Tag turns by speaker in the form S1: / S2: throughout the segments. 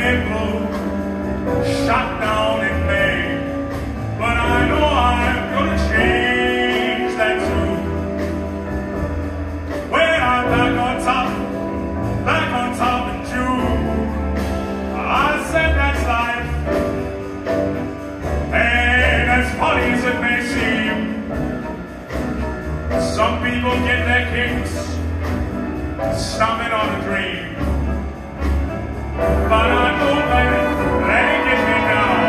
S1: Shot down in May, but I know I'm gonna change that too. When I'm back on top in June, I said that's life. And as funny as it may seem, some people get their kicks stomping on a dream. But I won't let it get me down.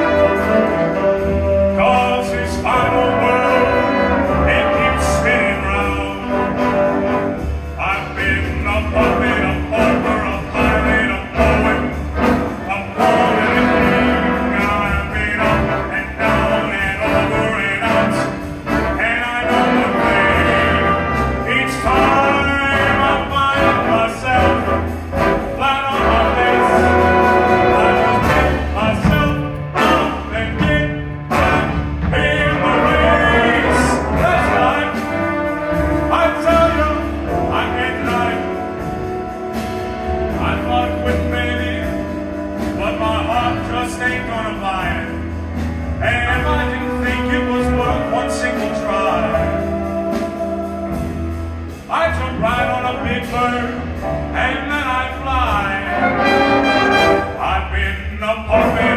S1: 'Cause this final world, it keeps spinning round. I've been a puppet, a pauper, a pirate, a poet, a pawn and a king. I've been up and down and over and out. And I know one thing, each time I find myself flat on my face, I just pick myself up and get back in the race. That's life. I tell you, I can't deny it. I thought of quitting, baby, but my heart just ain't gonna buy it. And if I didn't think it was worth one single try, I'd jump right on a big bird and then I'd fly. I've been a puppet.